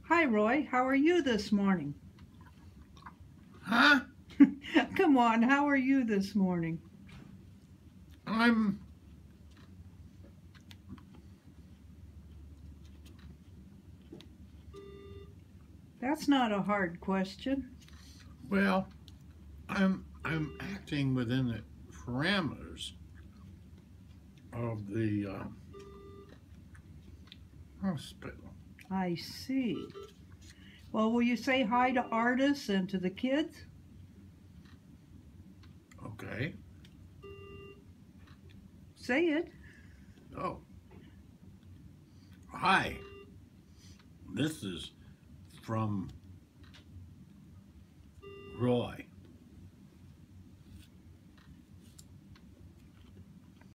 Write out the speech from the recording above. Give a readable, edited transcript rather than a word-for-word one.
Hi, Roy. How are you this morning? Huh? Come on, how are you this morning? I'm, That's not a hard question. well, I'm acting within the parameters of the hospital. I see. Well, will you say hi to Artis and to the kids? Okay. Say it. Oh, hi. This is from Roy.